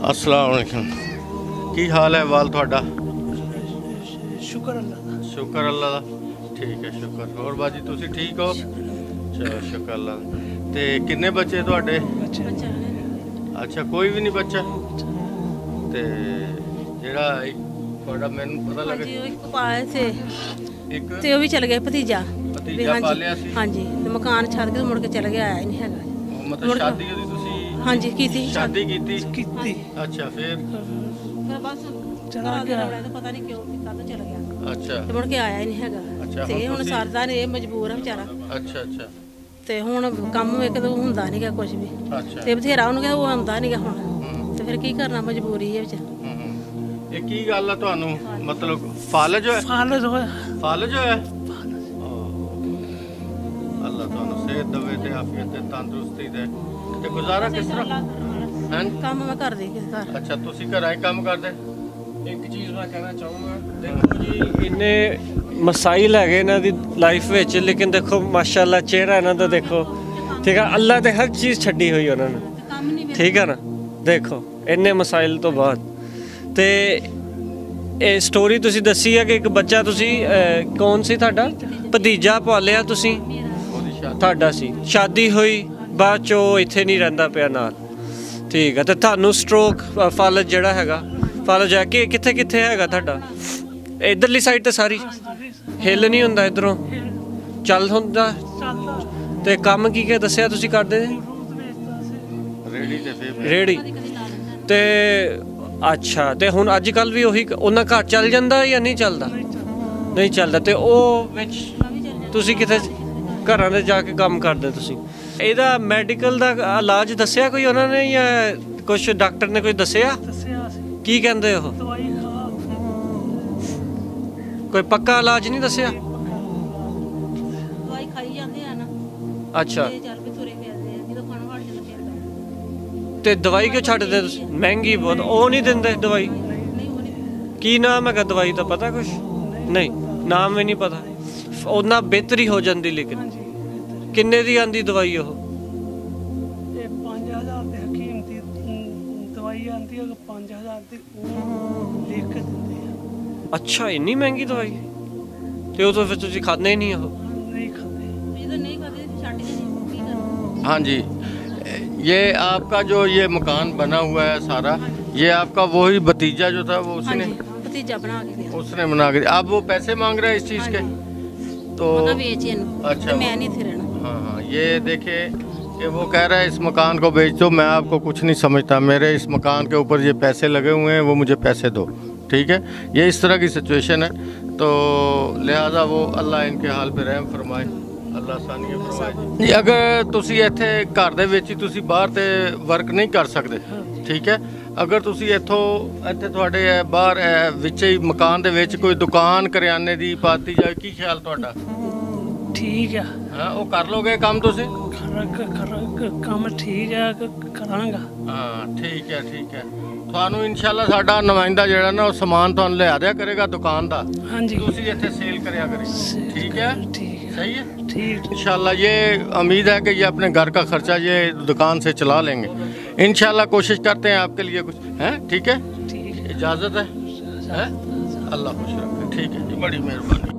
अस्सलाम वालेकुम। की हाल है वाल थोड़ा? शुक्र अल्लाह दा। शुक्र अल्लाह दा। ठीक है शुक्र। और बाजी तुसी ठीक हो? चलो शुक्र अल्लाह दा। ते किन्ने बच्चे थोड़े? अच्छा कोई भी नहीं बच्चा? ते जेड़ा थोड़ा मैनू पता लगे एक पाए थे एक ते वो भी चल गया भतीजा पालिया सी? हाँ जी ते मकान छੱਡ के मुड़ के चल गया आया नहीं हैगा। मतलब शादी ओदी तुसी? हाँ जी की शादी की कीती अच्छा फिर बस चला गया तो पता नहीं क्यों कद चल गया अच्छा ते मुड़ के आया ही नहीं हैगा। अच्छा, ते हुण हुण तुसी- सरदा ने मजबूर है बेचारा अच्छा अच्छा ते हुण काम एक तो हुंदा नहीं गा कुछ भी अच्छा ते बथेरा ਉਹਨੂੰ ਕਹਿੰਦਾ ਉਹ ਆਉਂਦਾ ਨਹੀਂ ਗਾ ਹੁਣ ਤੇ ਫਿਰ ਕੀ ਕਰਨਾ ਮਜਬੂਰੀ ਹੈ ਵਿੱਚ। ਇਹ ਕੀ ਗੱਲ ਆ ਤੁਹਾਨੂੰ ਮਤਲਬ ਫਾਲਜ ਹੋਇਆ? फालज होया ਫਾਲਜ ਹੋਇਆ? ਅੱਲਾ ਤੁਹਾਨੂੰ ਸਿਹਤ ਦੇਵੇ ਤੇ ਆਫੀਅਤ ਤੇ ਤੰਦਰੁਸਤੀ ਦੇ ਤੇ ਗੁਜ਼ਾਰਾ ਕਿਸ ਤਰ੍ਹਾਂ ਹੈ? ਕੰਮ ਮੈਂ ਕਰਦੀ ਕਿਸੇ ਘਰ। ਅੱਛਾ ਤੁਸੀਂ ਘਰਾਂ 'ਚ ਕੰਮ ਕਰਦੇ? ਇੱਕ ਚੀਜ਼ ਮੈਂ ਕਹਿਣਾ ਚਾਹੂੰਗਾ, ਦੇਖੋ ਜੀ ਇੰਨੇ ਮਸਾਇਲ ਹੈਗੇ ਇਹਨਾਂ ਦੀ ਲਾਈਫ ਵਿੱਚ, ਲੇਕਿਨ ਦੇਖੋ ਮਾਸ਼ਾਅੱਲਾ ਚਿਹਰਾ ਇਹਨਾਂ ਦਾ ਦੇਖੋ, ਠੀਕ ਹੈ, ਅੱਲਾ ਤੇ ਹਰ ਚੀਜ਼ ਛੱਡੀ ਹੋਈ ਉਹਨਾਂ ਨੇ, ਠੀਕ ਹੈ ਨਾ। ਦੇਖੋ ਇੰਨੇ ਮਸਾਇਲ ਤੋਂ ਬਾਅਦ ਤੇ ਇਹ ਸਟੋਰੀ ਤੁਸੀਂ ਦੱਸੀ ਹੈ ਕਿ ਇੱਕ ਬੱਚਾ ਤੁਸੀਂ ਕੌਣ ਸੀ ਤੁਹਾਡਾ ਭਤੀਜਾ ਪਾਲਿਆ ਤੁਸੀਂ, ਉਹਦੀ ਸ਼ਾਦੀ ਤੁਹਾਡਾ ਸੀ, ਸ਼ਾਦੀ ਹੋਈ ਬਾਅਦ ਚੋਂ ਇੱਥੇ ਨਹੀਂ ਰਹਿੰਦਾ ਪਿਆ ਨਾਲ, ਠੀਕ ਹੈ। ਤੇ ਤੁਹਾਨੂੰ ਸਟ੍ਰੋਕ ਫਾਲਜ ਜਿਹੜਾ ਹੈਗਾ ਫਾਲਜ ਹੈ ਕਿ ਕਿੱਥੇ ਕਿੱਥੇ ਹੈਗਾ ਤੁਹਾਡਾ? ਇਧਰਲੀ ਸਾਈਡ ਤੇ ਸਾਰੀ ਹਿੱਲ ਨਹੀਂ ਹੁੰਦਾ, ਇਧਰੋਂ ਚੱਲ ਹੁੰਦਾ। ਚੱਲਦਾ ਤੇ ਕੰਮ ਕੀ ਕੀ ਦੱਸਿਆ ਤੁਸੀਂ ਕਰਦੇ ਨੇ? ਫਰੂਟ ਵੇਚਦਾ ਸੀ ਰੇੜੀ ਤੇ ਫਿਰ ਰੇੜੀ ਤੇ ਅੱਛਾ। ਤੇ ਹੁਣ ਅੱਜ ਕੱਲ ਵੀ ਉਹੀ ਉਹਨਾਂ ਘਰ ਚੱਲ ਜਾਂਦਾ ਜਾਂ ਨਹੀਂ ਚੱਲਦਾ? ਨਹੀਂ ਚੱਲਦਾ। ਤੇ ਉਹ ਵਿੱਚ ਤੁਸੀਂ ਕਿਤੇ ਘਰਾਂ ਦੇ ਜਾ ਕੇ ਕੰਮ ਕਰਦੇ ਤੁਸੀਂ? ਇਹਦਾ ਮੈਡੀਕਲ ਦਾ ਇਲਾਜ ਦੱਸਿਆ ਕੋਈ ਉਹਨਾਂ ਨੇ ਜਾਂ ਕੁਝ ਡਾਕਟਰ ਨੇ ਕੋਈ ਦੱਸਿਆ? ਦੱਸਿਆ ਸੀ ਕੀ ਕਹਿੰਦੇ ਉਹ? ਦਵਾਈ ਖਾ ਕੋਈ ਪੱਕਾ ਇਲਾਜ ਨਹੀਂ ਦੱਸਿਆ? ਦਵਾਈ ਖਾਈ ਜਾਂਦੇ ਆ ਨਾ ਅੱਛਾ। ਤੇ ਚੱਲ ਵੀ ਤੁਰੇ ਫਿਰਦੇ ਆ ਜਦੋਂ ਖਾਣਾ ਹਟ ਜਾਂਦਾ ਫਿਰ ਤੇ ਦਵਾਈ ਕਿਉਂ ਛੱਡਦੇ ਤੁਸੀਂ? ਮਹਿੰਗੀ ਬਹੁਤ, ਉਹ ਨਹੀਂ ਦਿੰਦੇ ਦਵਾਈ? ਨਹੀਂ ਉਹ ਨਹੀਂ ਕੀ ਨਾਮ ਹੈਗਾ ਦਵਾਈ ਦਾ ਪਤਾ ਕੁਛ? ਨਹੀਂ ਨਾਮ ਵੀ ਨਹੀਂ ਪਤਾ। ਉਹਨਾਂ ਬਿਹਤਰੀ ਹੋ ਜਾਂਦੀ, ਲੇਕਿਨ ਹਾਂਜੀ ਕਿੰਨੇ ਦੀ ਆਂਦੀ ਦਵਾਈ ਉਹ? ਇਹ 5000 ਦੇ ਹਕੀਮ ਦੀ ਦਵਾਈ ਆਂਦੀ ਹੈ 5000 ਦੀ, ਉਹ ਲਿਖ ਕੇ ਦਿੰਦੇ ਆ। ਅੱਛਾ ਇੰਨੀ ਮਹਿੰਗੀ ਦਵਾਈ? ਤੇ ਉਹ ਤਾਂ ਫਿਰ ਤੁਸੀਂ ਖਾਂਦੇ ਹੀ ਨਹੀਂ ਉਹ? ਨਹੀਂ ਖਾਂਦੇ ਜਦੋਂ ਨਹੀਂ ਕਰਦੇ ਛੱਡ ਜਾਂਦੇ ਕੀ ਕਰਨਾ। हाँ जी ये आपका जो ये मकान बना हुआ है सारा, ये आपका वही भतीजा जो था वो हाँ उसने जी भतीजा बना के दिया उसने बना के दिया। अब वो पैसे मांग रहा है इस चीज़ के तो ਉਹਦਾ ਵੇਚ ਇਹਨੂੰ अच्छा, ਤੇ ਮੈਂ ਨਹੀਂ ਇੱਥੇ ਰਹਿਣਾ। हाँ हाँ ये देखिए कि वो कह रहा है इस मकान को बेच दो, मैं आपको कुछ नहीं समझता, मेरे इस मकान के ऊपर ये पैसे लगे हुए हैं, वो मुझे पैसे दो, ठीक है। ये इस तरह की सिचुएशन है, तो लिहाजा वो अल्लाह इनके हाल पे रहम फरमाए, अल्लाह आसानियां फरमाए जी। अगर तुसी ਇੱਥੇ ਘਰ ਦੇ ਵਿੱਚ ਹੀ ਤੁਸੀਂ ਬਾਹਰ ਤੇ ਵਰਕ ਨਹੀਂ ਕਰ ਸਕਦੇ, ਠੀਕ ਹੈ, ਅਗਰ ਤੁਸੀਂ ਇੱਥੋਂ ਇੱਥੇ ਤੁਹਾਡੇ ਬਾਹਰ ਵਿੱਚ ਹੀ ਮਕਾਨ ਦੇ ਵਿੱਚ ਕੋਈ ਦੁਕਾਨ ਕਰਿਆਨੇ ਦੀ ਪਾਤੀ ਜਾਵੇ, ਕੀ ਖਿਆਲ ਤੁਹਾਡਾ? ਠੀਕ ਆ ਹਾਂ ਉਹ ਕਰ ਲੋਗੇ ਕੰਮ ਤੁਸੀਂ? ਕੰਮ ਠੀਕ ਆ ਕਰਾਂਗਾ। ਹਾਂ ਠੀਕ ਹੈ ਤੁਹਾਨੂੰ ਇਨਸ਼ਾਅੱਲਾ ਸਾਡਾ ਨੁਮਾਇੰਦਾ ਜਿਹੜਾ ਨਾ ਉਹ ਸਮਾਨ ਤੁਹਾਨੂੰ ਲਿਆ ਦਿਆ ਕਰੇਗਾ ਦੁਕਾਨ ਦਾ, ਹਾਂਜੀ ਤੁਸੀਂ ਇੱਥੇ ਸੇਲ ਕਰਿਆ ਕਰੇਗਾ, ठीक है ਠੀਕ ਹੈ सही है ਠੀਕ इंशाल्लाह। ये उम्मीद है कि ये अपने घर का खर्चा ये दुकान से चला लेंगे इंशाल्लाह। कोशिश करते हैं आपके लिए कुछ है, ठीक है, ਠੀਕ इजाज़त है? अल्लाह खुश रखे, ठीक है जी, बड़ी मेहरबानी।